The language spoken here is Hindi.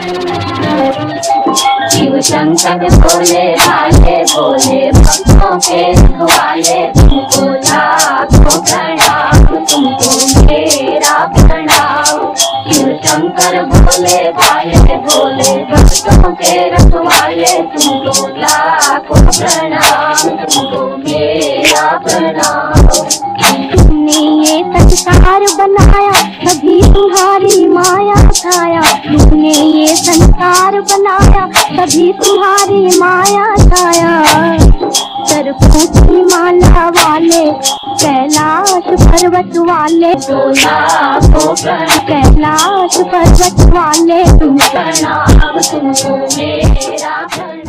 शिव शंकर भोले भाले भोले भक्तों के रखवाले, तुमको लाखों प्रणाम, तुमको मेरा प्रणाम। शिव शंकर भोले भाले भोले भक्तों के रखवाले, तुमको लाखों प्रणाम, तुमको मेरा प्रणाम। तुमने ये संसार बनाया तभी तुम्हारी माया छाया, तुमने ये संसार बनाया तभी तुम्हारी माया छाया। सर्पों की माला वाले कैलाश पर्वत वाले, कैलाश पर्वत वाले, तुम प्रणाम, तुमको मेरा प्रणाम।